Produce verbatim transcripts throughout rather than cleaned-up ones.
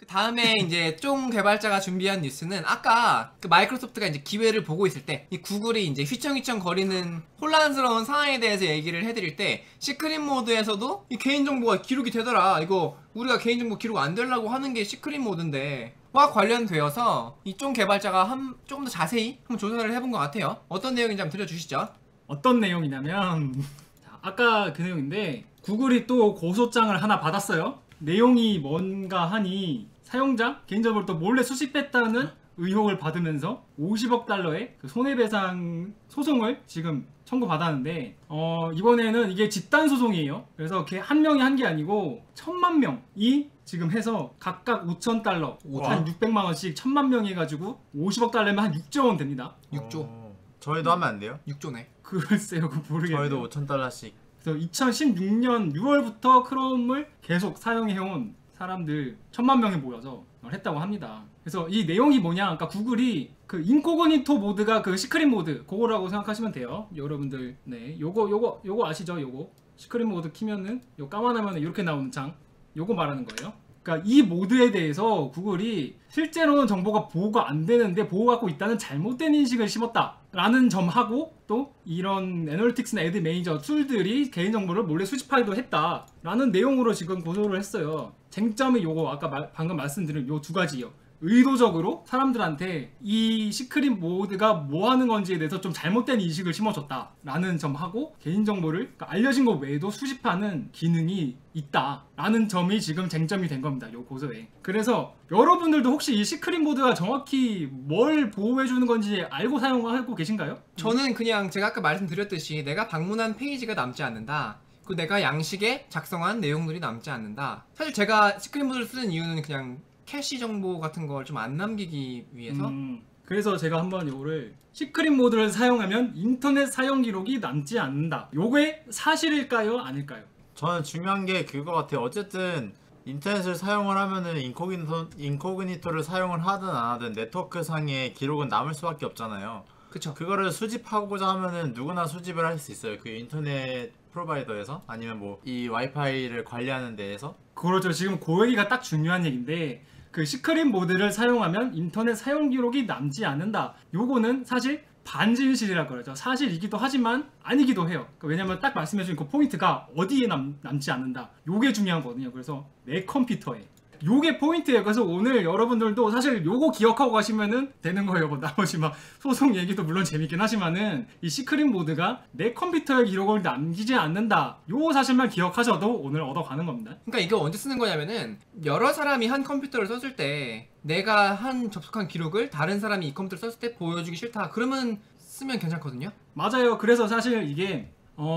다음에 이제 쫑 개발자가 준비한 뉴스는 아까 그 마이크로소프트가 이제 기회를 보고 있을 때 이 구글이 이제 휘청휘청 거리는 혼란스러운 상황에 대해서 얘기를 해드릴 때 시크릿 모드에서도 이 개인정보가 기록이 되더라. 이거 우리가 개인정보 기록 안 되려고 하는 게 시크릿 모드인데 와 관련되어서 이 쫑 개발자가 한, 조금 더 자세히 한번 조사를 해본 것 같아요. 어떤 내용인지 한번 들려주시죠. 어떤 내용이냐면 자, 아까 그 내용인데 구글이 또 고소장을 하나 받았어요. 내용이 뭔가 하니 사용자 개인정보를 또 몰래 수집했다는 의혹을 받으면서 오십억 달러의 그 손해배상 소송을 지금 청구받았는데 어 이번에는 이게 집단 소송이에요. 그래서 걔 한 명이 한 게 아니고 천만 명이 지금 해서 각각 오천 달러 한 육백만 원씩 천만 명이 해가지고 오십억 달러면 한 육조 원 됩니다. 육조. 어, 저희도 하면 안 돼요? 육조네. 글쎄요, 그 모르겠네요. 저희도 오천 달러씩. 그래서 이천십육 년 유월부터 크롬을 계속 사용해온 사람들 천만 명이 모여서 했다고 합니다. 그래서 이 내용이 뭐냐, 그러니까 구글이 그 인코그니토 모드가 그 시크릿 모드 그거라고 생각하시면 돼요. 여러분들, 네, 요거 요거 요거 아시죠? 요거 시크릿 모드 키면은 요 까만하면 이렇게 나오는 창, 요거 말하는 거예요. 그러니까 이 모드에 대해서 구글이 실제로는 정보가 보호가 안 되는데 보호하고 있다는 잘못된 인식을 심었다 라는 점하고, 또 이런 애널리틱스나 애드 매니저 툴들이 개인정보를 몰래 수집하기도 했다 라는 내용으로 지금 고소를 했어요. 쟁점이 요거 아까 마, 방금 말씀드린 요 두 가지요. 의도적으로 사람들한테 이 시크릿 모드가 뭐 하는 건지에 대해서 좀 잘못된 인식을 심어줬다 라는 점하고, 개인정보를 그러니까 알려진 것 외에도 수집하는 기능이 있다 라는 점이 지금 쟁점이 된 겁니다, 요 고소에. 그래서 여러분들도 혹시 이 시크릿 모드가 정확히 뭘 보호해주는 건지 알고 사용하고 계신가요? 저는 그냥 제가 아까 말씀드렸듯이 내가 방문한 페이지가 남지 않는다, 그 내가 양식에 작성한 내용들이 남지 않는다. 사실 제가 시크릿 모드를 쓰는 이유는 그냥 캐시 정보 같은 걸 좀 안 남기기 위해서. 음, 그래서 제가 한번 요거를 시크릿 모드를 사용하면 인터넷 사용 기록이 남지 않는다, 요게 사실일까요? 아닐까요? 저는 중요한 게 그거 같아요. 어쨌든 인터넷을 사용을 하면은 인코그니토, 인코그니토를 사용을 하든 안 하든 네트워크 상의 기록은 남을 수밖에 없잖아요. 그쵸. 그거를 수집하고자 하면은 누구나 수집을 할 수 있어요. 그 인터넷 프로바이더에서, 아니면 뭐 이 와이파이를 관리하는 데에서. 그렇죠. 지금 그 얘기가 딱 중요한 얘기인데, 그 시크릿 모드를 사용하면 인터넷 사용 기록이 남지 않는다, 요거는 사실 반진실이라고 그러죠. 사실이기도 하지만 아니기도 해요. 왜냐면 딱 말씀해주신 그 포인트가 어디에 남, 남지 않는다, 요게 중요한 거거든요. 그래서 내 컴퓨터에, 요게 포인트예요. 그래서 오늘 여러분들도 사실 요거 기억하고 가시면은 되는 거예요. 뭐 나머지 막 소송 얘기도 물론 재밌긴 하지만은 이 시크릿 모드가 내 컴퓨터에 기록을 남기지 않는다, 요 사실만 기억하셔도 오늘 얻어가는 겁니다. 그러니까 이게 언제 쓰는 거냐면은 여러 사람이 한 컴퓨터를 썼을 때 내가 한 접속한 기록을 다른 사람이 이 컴퓨터를 썼을 때 보여주기 싫다, 그러면 쓰면 괜찮거든요. 맞아요. 그래서 사실 이게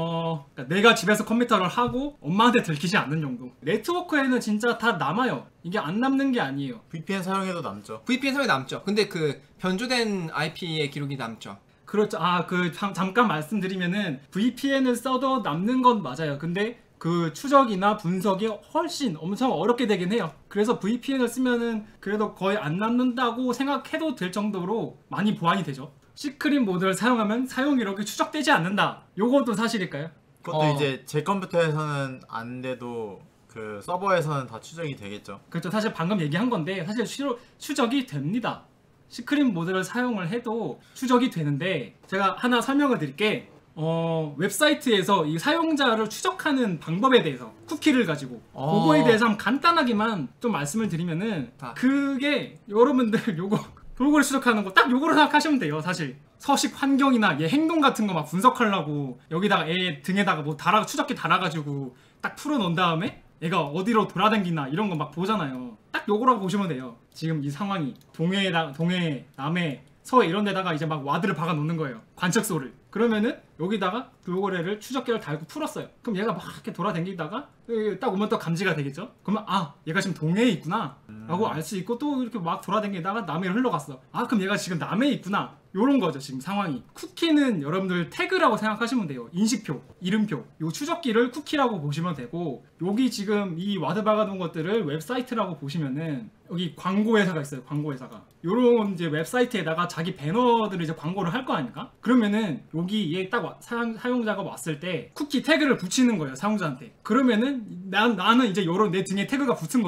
어 그러니까 내가 집에서 컴퓨터를 하고 엄마한테 들키지 않는 정도, 네트워크에는 진짜 다 남아요. 이게 안 남는 게 아니에요. 브이피엔 사용해도 남죠. 브이피엔 사용이 남죠. 근데 그 변조된 아이피의 기록이 남죠. 그렇죠. 아, 그 잠깐 말씀드리면은 브이피엔을 써도 남는 건 맞아요. 근데 그 추적이나 분석이 훨씬 엄청 어렵게 되긴 해요. 그래서 브이피엔을 쓰면은 그래도 거의 안 남는다고 생각해도 될 정도로 많이 보완이 되죠. 시크릿 모드를 사용하면 사용 기록이 추적되지 않는다, 요것도 사실일까요? 그것도 어. 이제 제 컴퓨터에서는 안 돼도 그 서버에서는 다 추적이 되겠죠. 그렇죠. 사실 방금 얘기한 건데 사실 추, 추적이 됩니다. 시크릿 모드를 사용을 해도 추적이 되는데, 제가 하나 설명을 드릴게. 어, 웹사이트에서 이 사용자를 추적하는 방법에 대해서, 쿠키를 가지고 어. 그거에 대해서 한번 간단하게만 좀 말씀을 드리면은, 아. 그게 여러분들 요거 돌고래 추적하는 거 딱 요거로 생각하시면 돼요. 사실 서식 환경이나 얘 행동 같은 거 막 분석하려고 여기다가 애 등에다가 뭐 달아, 추적기 달아가지고 딱 풀어놓은 다음에 얘가 어디로 돌아다니나 이런 거 막 보잖아요. 딱 요거라고 보시면 돼요. 지금 이 상황이 동해에다, 동해, 남해, 서해 이런 데다가 이제 막 와드를 박아 놓는 거예요, 관측소를. 그러면은 여기다가 돌고래를 추적기를 달고 풀었어요. 그럼 얘가 막 이렇게 돌아다니다가 딱 오면 또 감지가 되겠죠. 그러면 아, 얘가 지금 동해에 있구나 라고 알 수 있고, 또 이렇게 막 돌아다니다가 남해로 흘러갔어. 아, 그럼 얘가 지금 남해에 있구나, 요런 거죠 지금 상황이. 쿠키는 여러분들 태그라고 생각하시면 돼요. 인식표, 이름표, 요 추적기를 쿠키라고 보시면 되고, 여기 지금 이 와드 박아둔 것들을 웹사이트라고 보시면은 여기 광고 회사가 있어요. 광고 회사가 요런 이제 웹사이트에다가 자기 배너들을 이제 광고를 할 거 아닙니까? 그러면은 여기에 딱 사용, 사용자가 왔을 때 쿠키 태그를 붙이는 거예요, 사용자한테. 그러면은 난, 나는 이제 요런 내 등에 태그가 붙은 거예요.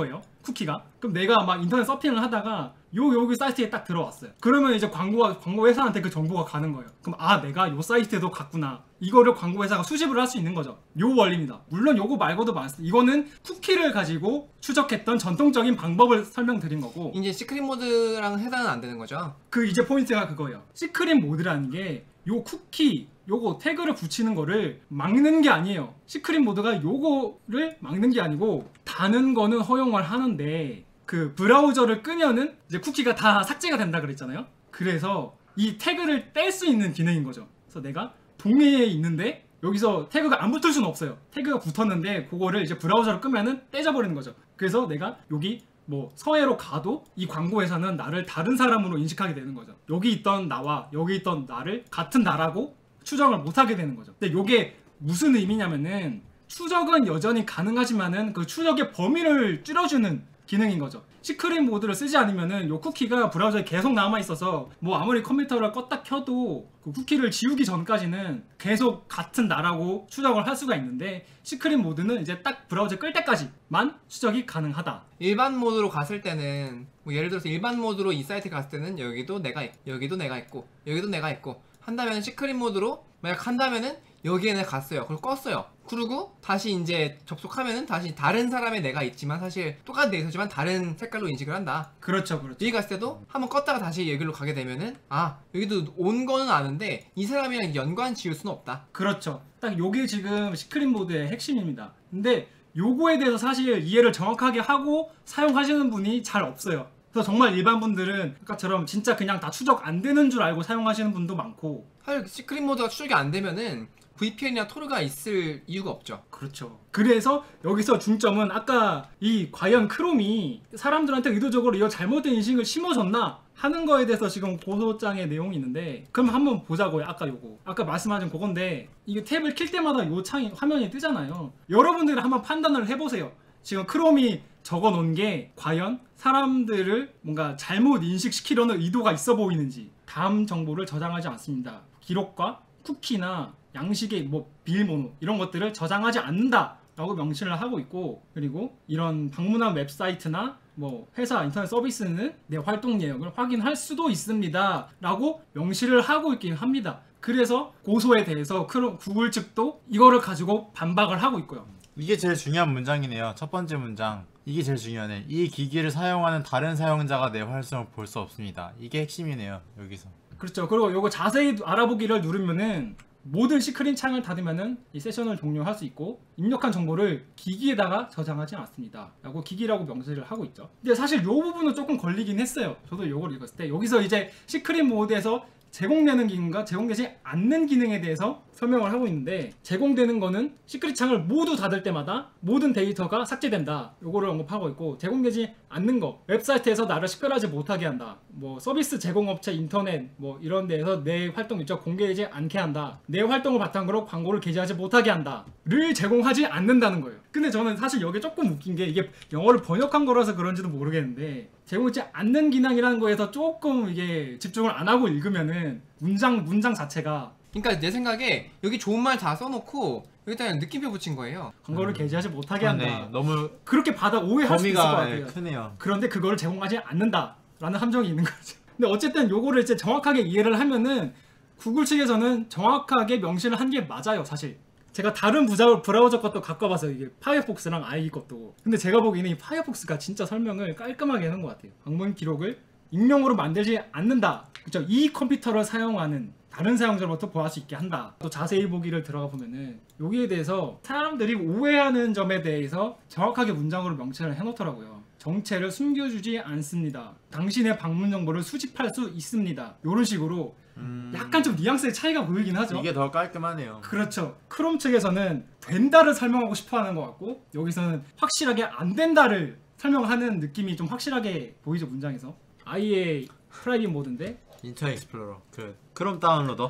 쿠키가. 그럼 내가 막 인터넷 서핑을 하다가 요 여기 사이트에 딱 들어왔어요. 그러면 이제 광고가 광고 회사한테 그 정보가 가는 거예요. 그럼 아 내가 요 사이트에도 갔구나. 이거를 광고 회사가 수집을 할 수 있는 거죠. 요 원리입니다. 물론 요거 말고도 많습니다. 이거는 쿠키를 가지고 추적했던 전통적인 방법을 설명드린 거고, 이제 시크릿 모드랑 해당은 안 되는 거죠. 그 이제 포인트가 그거예요. 시크릿 모드라는 게 요 쿠키 요거 태그를 붙이는 거를 막는 게 아니에요. 시크릿 모드가 요거를 막는 게 아니고 다는 거는 허용을 하는데 그 브라우저를 끄면은 이제 쿠키가 다 삭제가 된다 그랬잖아요. 그래서 이 태그를 뗄 수 있는 기능인 거죠. 그래서 내가 동해에 있는데 여기서 태그가 안 붙을 수는 없어요. 태그가 붙었는데 그거를 이제 브라우저를 끄면은 떼져버리는 거죠. 그래서 내가 여기 뭐 서해로 가도 이 광고 회사는 나를 다른 사람으로 인식하게 되는 거죠. 여기 있던 나와 여기 있던 나를 같은 나라고 추정을 못하게 되는 거죠. 근데 이게 무슨 의미냐면은 추적은 여전히 가능하지만은 그 추적의 범위를 줄여주는 기능인 거죠. 시크릿 모드를 쓰지 않으면은 요 쿠키가 브라우저에 계속 남아 있어서 뭐 아무리 컴퓨터를 껐다 켜도 그 쿠키를 지우기 전까지는 계속 같은 나라고 추적을 할 수가 있는데, 시크릿 모드는 이제 딱 브라우저 끌 때까지만 추적이 가능하다. 일반 모드로 갔을 때는 뭐 예를 들어서 일반 모드로 이 사이트 갔을 때는 여기도 내가 있, 여기도 내가 있고 여기도 내가 있고 한다면 시크릿 모드로 만약 한다면은 여기에 내가 갔어요. 그걸 껐어요. 그리고 다시 이제 접속하면은 다시 다른 사람의 내가 있지만 사실 똑같은 데이터지만 다른 색깔로 인식을 한다. 그렇죠, 그렇죠. 여기 갔을 때도 한번 껐다가 다시 여기로 가게 되면은 아 여기도 온 거는 아는데 이 사람이랑 연관 지을 수는 없다. 그렇죠. 딱 요게 지금 시크릿 모드의 핵심입니다. 근데 요거에 대해서 사실 이해를 정확하게 하고 사용하시는 분이 잘 없어요. 그래서 정말 일반 분들은 아까처럼 진짜 그냥 다 추적 안 되는 줄 알고 사용하시는 분도 많고. 사실 시크릿 모드가 추적이 안 되면은 브이피엔이나 토르가 있을 이유가 없죠. 그렇죠. 그래서 여기서 중점은 아까 이 과연 크롬이 사람들한테 의도적으로 이거 잘못된 인식을 심어줬나 하는 거에 대해서 지금 고소장의 내용이 있는데, 그럼 한번 보자고요. 아까 요거 아까 말씀하신 그건데, 이게 탭을 킬 때마다 요 창이 화면이 뜨잖아요. 여러분들이 한번 판단을 해보세요. 지금 크롬이 적어놓은 게 과연 사람들을 뭔가 잘못 인식시키려는 의도가 있어 보이는지. 다음 정보를 저장하지 않습니다. 기록과 쿠키나 양식의 뭐 비밀번호 이런 것들을 저장하지 않는다 라고 명시를 하고 있고, 그리고 이런 방문한 웹사이트나 뭐 회사 인터넷 서비스는 내 활동 내역을 확인할 수도 있습니다 라고 명시를 하고 있긴 합니다. 그래서 고소에 대해서 크롬, 구글 측도 이거를 가지고 반박을 하고 있고요. 이게 제일 중요한 문장이네요. 첫 번째 문장. 이게 제일 중요하네. 이 기기를 사용하는 다른 사용자가 내 활성을 볼 수 없습니다. 이게 핵심이네요. 여기서. 그렇죠. 그리고 요거 자세히 알아보기를 누르면은 모든 시크릿 창을 닫으면은 이 세션을 종료할 수 있고, 입력한 정보를 기기에다가 저장하지 않습니다 라고 기기라고 명시를 하고 있죠. 근데 사실 요 부분은 조금 걸리긴 했어요. 저도 요걸 읽었을 때 여기서 이제 시크릿 모드에서 제공되는 기능과 제공되지 않는 기능에 대해서 설명을 하고 있는데, 제공되는 거는 시크릿 창을 모두 닫을 때마다 모든 데이터가 삭제된다 요거를 언급하고 있고, 제공되지 않는 거 웹사이트에서 나를 식별하지 못하게 한다, 뭐 서비스 제공업체 인터넷 뭐 이런 데에서 내 활동 일정 공개되지 않게 한다, 내 활동을 바탕으로 광고를 게재하지 못하게 한다 를 제공하지 않는다는 거예요. 근데 저는 사실 여기 조금 웃긴 게, 이게 영어를 번역한 거라서 그런지도 모르겠는데 제공하지 않는 기능이라는 거에서 조금 이게 집중을 안 하고 읽으면은 문장 문장 자체가, 그러니까 내 생각에 여기 좋은 말 다 써놓고 여기다 느낌표 붙인 거예요. 광고를 음. 게재하지 못하게 한다. 네, 너무 그렇게 받아 오해할 수 있을 것 범위가 같아요. 크네요. 그런데 그거를 제공하지 않는다라는 함정이 있는 거죠. 근데 어쨌든 요거를 이제 정확하게 이해를 하면은 구글 측에서는 정확하게 명시를 한 게 맞아요. 사실 제가 다른 부자, 브라우저 것도 갖고 와봤어요. 이게 파이어폭스랑 아이 것도. 근데 제가 보기에는 이 파이어폭스가 진짜 설명을 깔끔하게 해놓은 것 같아요. 방문 기록을 익명으로 만들지 않는다. 그렇죠? 이 컴퓨터를 사용하는 다른 사용자로부터 보할 수 있게 한다. 또 자세히 보기를 들어가 보면은 여기에 대해서 사람들이 오해하는 점에 대해서 정확하게 문장으로 명시를 해놓더라고요. 정체를 숨겨주지 않습니다. 당신의 방문 정보를 수집할 수 있습니다. 이런 식으로 음... 약간 좀 뉘앙스의 차이가 보이긴 하죠. 이게 더 깔끔하네요. 그렇죠. 크롬 측에서는 된다를 설명하고 싶어하는 것 같고, 여기서는 확실하게 안 된다를 설명하는 느낌이 좀 확실하게 보이죠, 문장에서. 아이의 프라이빗 모드인데 인터넷 익스플로러 그 크롬 다운로더.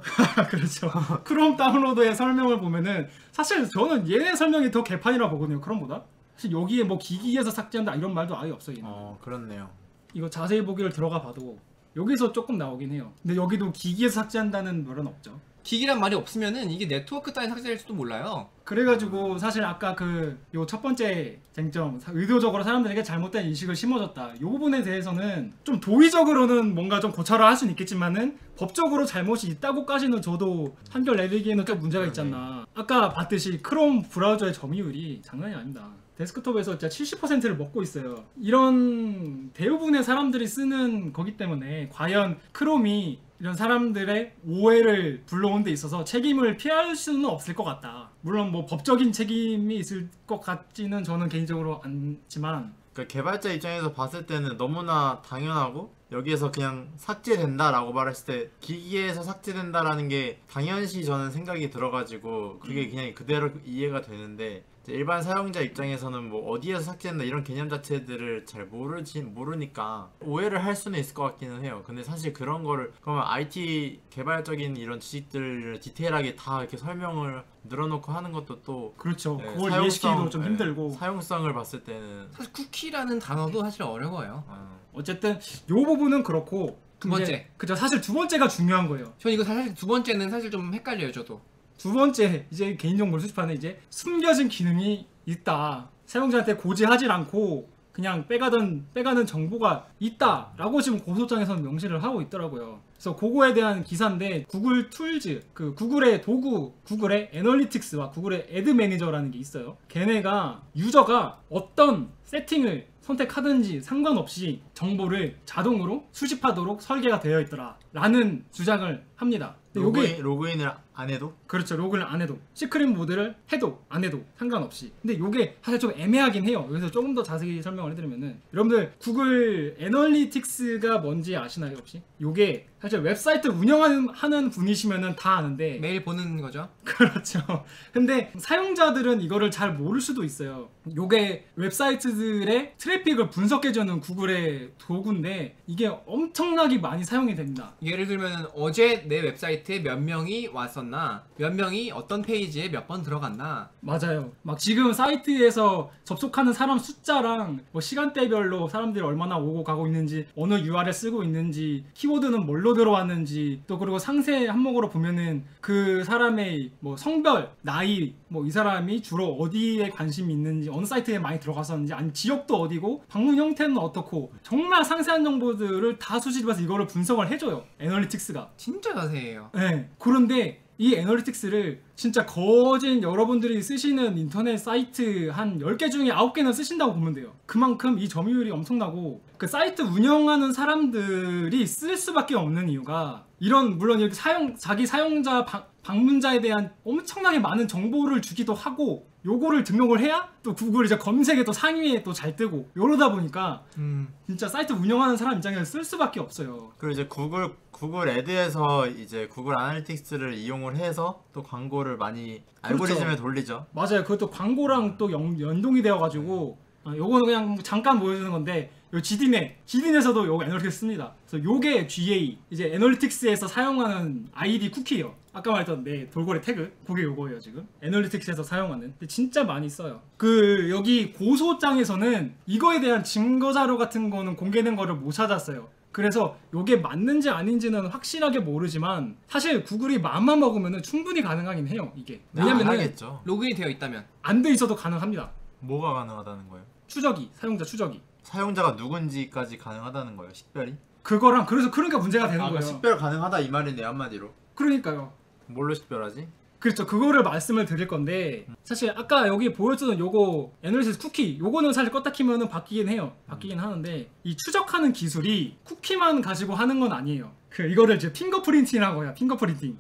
그렇죠. 크롬 다운로더의 설명을 보면은 사실 저는 얘네 설명이 더 개판이라 보거든요, 크롬보다. 사실 여기에 뭐 기기에서 삭제한다 이런 말도 아예 없어요. 얘는. 어 그렇네요. 이거 자세히 보기를 들어가 봐도 여기서 조금 나오긴 해요. 근데 여기도 기기에서 삭제한다는 말은 없죠. 기기란 말이 없으면은 이게 네트워크 따위 삭제될지도 몰라요. 그래가지고 사실 아까 그 요 첫 번째 쟁점, 의도적으로 사람들에게 잘못된 인식을 심어줬다, 요 부분에 대해서는 좀 도의적으로는 뭔가 좀 고쳐라 할 수는 있겠지만은 법적으로 잘못이 있다고까지는 저도 판결 내리기에는 좀 문제가 있잖아. 아까 봤듯이 크롬 브라우저의 점유율이 장난이 아닙니다. 데스크톱에서 진짜 칠십 퍼센트를 먹고 있어요. 이런 대부분의 사람들이 쓰는 거기 때문에 과연 크롬이 이런 사람들의 오해를 불러온 데 있어서 책임을 피할 수는 없을 것 같다. 물론 뭐 법적인 책임이 있을 것 같지는 저는 개인적으로 않지만, 그 개발자 입장에서 봤을 때는 너무나 당연하고 여기에서 그냥 삭제된다라고 말했을 때 기기에서 삭제된다라는 게 당연시 저는 생각이 들어가지고 그게 그냥 그대로 이해가 되는데, 이제 일반 사용자 입장에서는 뭐 어디에서 삭제된다 이런 개념 자체들을 잘 모르지 모르니까 오해를 할 수는 있을 것 같기는 해요. 근데 사실 그런 거를 그러면 아이티 개발적인 이런 지식들을 디테일하게 다 이렇게 설명을 늘어놓고 하는 것도 또 그렇죠. 네, 그걸 사용성, 이해시키기도 좀 네, 힘들고. 사용성을 봤을 때는 사실 쿠키라는 단어도 사실 어려워요. 어, 어쨌든 요 부분은 그렇고, 두 번째. 이제 그죠. 사실 두 번째가 중요한 거예요. 전 이거 사실 두 번째는 사실 좀 헷갈려요, 저도. 두 번째, 이제 개인정보를 수집하는 이제 숨겨진 기능이 있다. 사용자한테 고지하지 않고 그냥 빼가던 빼가는 정보가 있다라고 지금 고소장에서는 명시를 하고 있더라고요. 그래서 그거에 대한 기사인데, 구글 툴즈, 그 구글의 도구, 구글의 애널리틱스와 구글의 애드 매니저라는 게 있어요. 걔네가 유저가 어떤 세팅을 선택하든지 상관없이 정보를 자동으로 수집하도록 설계가 되어 있더라 라는 주장을 합니다. 근데 요게 로그인, 로그인을 안 해도? 그렇죠. 로그를 안 해도, 시크릿 모드를 해도 안 해도 상관없이. 근데 요게 사실 좀 애매하긴 해요. 여기서 조금 더 자세히 설명을 해드리면은, 여러분들 구글 애널리틱스가 뭔지 아시나요 혹시? 요게 사실 웹사이트 운영하는 하는 분이시면은 다 아는데 매일 보는 거죠. 그렇죠. 근데 사용자들은 이거를 잘 모를 수도 있어요. 요게 웹사이트들의 트래픽을 분석해주는 구글의 도구인데 이게 엄청나게 많이 사용이 됩니다. 예를 들면 어제 내 웹사이트에 몇 명이 왔었나, 몇 명이 어떤 페이지에 몇 번 들어갔나. 맞아요. 막 지금 사이트에서 접속하는 사람 숫자랑 뭐 시간대별로 사람들이 얼마나 오고 가고 있는지, 어느 유알엘 쓰고 있는지, 키워드는 뭘로 들어왔는지, 또 그리고 상세 항목으로 보면은 그 사람의 뭐 성별, 나이, 뭐 이 사람이 주로 어디에 관심이 있는지, 어느 사이트에 많이 들어갔었는지, 아니 지역도 어디고, 방문 형태는 어떻고, 정말 상세한 정보들을 다 수집해서 이거를 분석을 해줘요, 애널리틱스가. 진짜 자세해요. 네. 그런데 이 애널리틱스를 진짜 거진 여러분들이 쓰시는 인터넷 사이트 한 열 개 중에 아홉 개는 쓰신다고 보면 돼요. 그만큼 이 점유율이 엄청나고, 그 사이트 운영하는 사람들이 쓸 수밖에 없는 이유가, 이런 물론 이렇게 사용 자기 사용자 방, 방문자에 대한 엄청나게 많은 정보를 주기도 하고, 요거를 등록을 해야 또 구글 이제 검색에 또 상위에 또 잘 뜨고, 이러다 보니까 음. 진짜 사이트 운영하는 사람 입장에서 쓸 수밖에 없어요. 그리고 이제 구글 구글 애드에서 이제 구글 아나리틱스를 이용을 해서 또 광고를 많이 알고리즘에 그렇죠. 돌리죠. 맞아요. 그것도 광고랑 또 연, 연동이 되어가지고, 아, 요거는 그냥 잠깐 보여주는 건데, 요 지디넷, 지디넷에서도 요거 애널리틱스 씁니다. 그래서 요게 지에이, 이제 애널리틱스에서 사용하는 아이디 쿠키예요. 아까 말했던 내 돌고래 태그, 그게 요거예요 지금. 애널리틱스에서 사용하는. 근데 진짜 많이 써요. 그 여기 고소장에서는 이거에 대한 증거 자료 같은 거는 공개된 거를 못 찾았어요. 그래서 요게 맞는지 아닌지는 확실하게 모르지만, 사실 구글이 마음만 먹으면 충분히 가능하긴 해요 이게. 안 왜냐면은 하겠죠. 로그인이 되어 있다면. 안 돼 있어도 가능합니다. 뭐가 가능하다는 거예요? 추적이, 사용자 추적이. 사용자가 누군지까지 가능하다는 거예요. 식별이? 그거랑, 그래서 그러니까 문제가 되는 아, 거예요. 식별 가능하다 이 말이네 한마디로. 그러니까요. 뭘로 식별하지? 그렇죠. 그거를 말씀을 드릴 건데, 사실 아까 여기 보여주는 요거 애널리시스 쿠키, 요거는 사실 껐다 키면은 바뀌긴 해요. 바뀌긴 하는데, 이 추적하는 기술이 쿠키만 가지고 하는 건 아니에요. 그 이거를 이제 핑거프린팅이라고 해요. 핑거프린팅.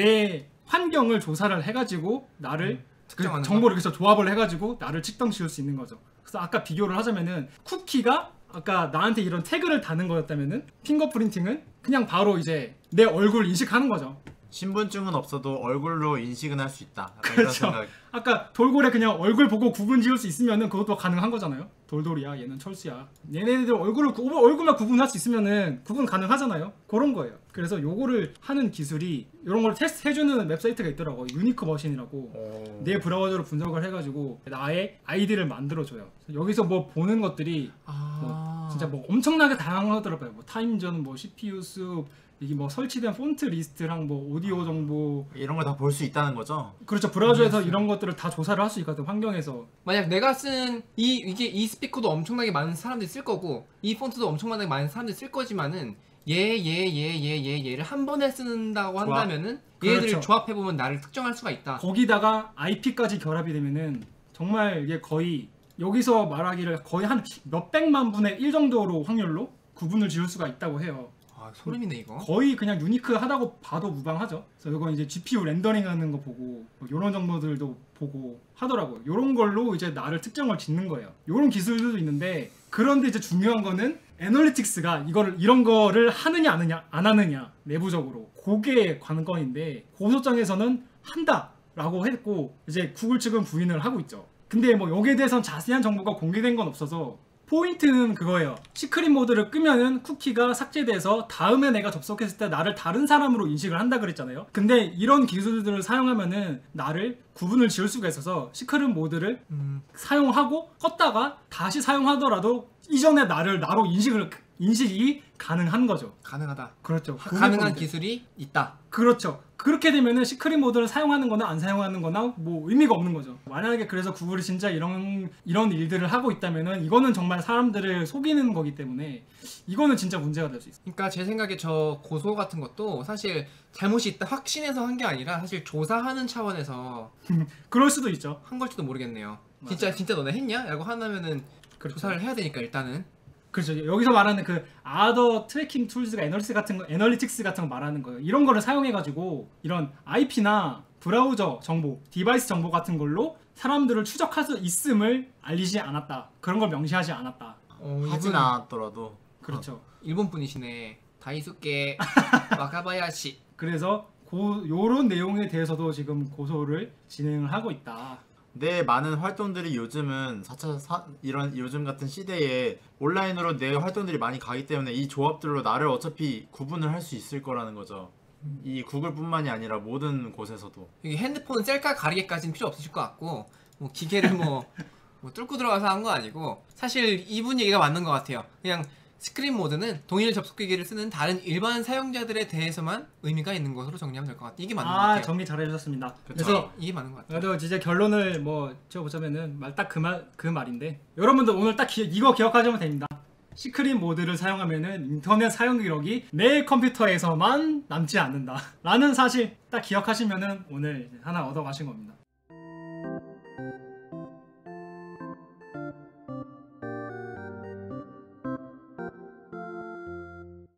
내 환경을 조사를 해가지고 나를 음, 그 측정하는 정보를 그래서 조합을 해가지고 나를 측정 지을 수 있는 거죠. 그래서 아까 비교를 하자면은, 쿠키가 아까 나한테 이런 태그를 다는 거였다면은, 핑거프린팅은 그냥 바로 이제 내 얼굴 인식하는 거죠. 신분증은 없어도 얼굴로 인식은 할 수 있다. 약간 이런 그렇죠. 생각. 아까 돌고래 그냥 얼굴 보고 구분 지을 수 있으면은 그것도 가능한 거잖아요. 돌돌이야, 얘는 철수야. 얘네들 얼굴을 구, 얼굴만 구분할 수 있으면은 구분 가능하잖아요. 그런 거예요. 그래서 요거를 하는 기술이, 이런 걸 테스트 해주는 웹사이트가 있더라고. 유니크 머신이라고. 오. 내 브라우저로 분석을 해가지고 나의 아이디를 만들어줘요. 여기서 뭐 보는 것들이 아. 뭐 진짜 뭐 엄청나게 다양하더라고요. 뭐 타임존, 뭐 씨피유 수, 이게 뭐 설치된 폰트 리스트랑 뭐 오디오 정보 이런 걸 다 볼 수 있다는 거죠? 그렇죠. 브라우저에서 이해했어요. 이런 것들을 다 조사를 할 수 있거든. 환경에서. 만약 내가 쓴 이 이게 이 스피커도 엄청나게 많은 사람들이 쓸 거고 이 폰트도 엄청나게 많은 사람들이 쓸 거지만은 얘 얘 얘 얘 얘 얘를 한 번에 쓴다고 조합. 한다면은 얘들을 그렇죠. 조합해 보면 나를 특정할 수가 있다. 거기다가 아이피까지 결합이 되면은 정말 이게 거의 여기서 말하기를 거의 한 몇백만 분의 일 정도로 확률로 구분을 지을 수가 있다고 해요. 아, 소름이네 이거. 거의 그냥 유니크하다고 봐도 무방하죠. 그래서 이거 이제 지피유 렌더링하는 거 보고 뭐 이런 정보들도 보고 하더라고요. 이런 걸로 이제 나를 특정을 짓는 거예요. 이런 기술들도 있는데 그런데 이제 중요한 거는 애널리틱스가 이거를 이런 거를 하느냐 안 하느냐 안 하느냐 내부적으로 그게 관건인데 고소장에서는 한다라고 했고 이제 구글 측은 부인을 하고 있죠. 근데 뭐 여기에 대해서는 자세한 정보가 공개된 건 없어서 포인트는 그거예요. 시크릿 모드를 끄면은 쿠키가 삭제돼서 다음에 내가 접속했을 때 나를 다른 사람으로 인식을 한다 그랬잖아요. 근데 이런 기술들을 사용하면은 나를 구분을 지을 수가 있어서 시크릿 모드를 음, 사용하고 껐다가 다시 사용하더라도 이전에 나를 나로 인식을 인식이 가능한 거죠. 가능하다. 그렇죠. 하- 그게 가능한 포인트. 기술이 있다. 그렇죠. 그렇게 되면은 시크릿 모드를 사용하는 거나 안 사용하는 거나 뭐 의미가 없는 거죠. 만약에 그래서 구글이 진짜 이런 이런 일들을 하고 있다면은 이거는 정말 사람들을 속이는 거기 때문에 이거는 진짜 문제가 될 수 있어요. 그러니까 제 생각에 저 고소 같은 것도 사실 잘못이 있다 확신해서 한 게 아니라 사실 조사하는 차원에서 그럴 수도 있죠. 한 걸지도 모르겠네요. 맞아요. 진짜 진짜 너네 했냐? 라고 하면은 그렇죠. 조사를 해야 되니까 일단은. 그렇죠. 여기서 말하는 그 아더 트래킹 툴즈가 애널리틱스 같은 거, 애널리틱스 같은 거 말하는 거예요. 이런 거를 사용해 가지고 이런 아이피나 브라우저 정보, 디바이스 정보 같은 걸로 사람들을 추적할 수 있음을 알리지 않았다. 그런 걸 명시하지 않았다. 어, 하진 이분 않았더라도 그렇죠. 일본 분이시네. 다이수케 와카바야시. 그래서 고, 요런 내용에 대해서도 지금 고소를 진행을 하고 있다. 내 많은 활동들이 요즘은 사 차 사, 이런 요즘 같은 시대에 온라인으로 내 활동들이 많이 가기 때문에 이 조합들로 나를 어차피 구분을 할 수 있을 거라는 거죠. 이 구글뿐만이 아니라 모든 곳에서도. 여기 핸드폰 셀카 가리개까지는 필요 없으실 것 같고 뭐 기계를 뭐, 뭐 뚫고 들어가서 한 거 아니고 사실 이분 얘기가 맞는 것 같아요. 그냥 스크린 모드는 동일 접속기기를 쓰는 다른 일반 사용자들에 대해서만 의미가 있는 것으로 정리하면 될 것 같아요. 이게 맞는 것 아, 같아요. 정리 잘 해주셨습니다. 그쵸. 그래서 이게 맞는 것 같아요. 그래도 이제 결론을 뭐 지어보자면은 말 딱 그 말 그 말인데 여러분들 오늘 딱 기, 이거 기억하시면 됩니다. 시크릿 모드를 사용하면은 인터넷 사용 기록이 내 컴퓨터에서만 남지 않는다 라는 사실 딱 기억하시면은 오늘 하나 얻어가신 겁니다.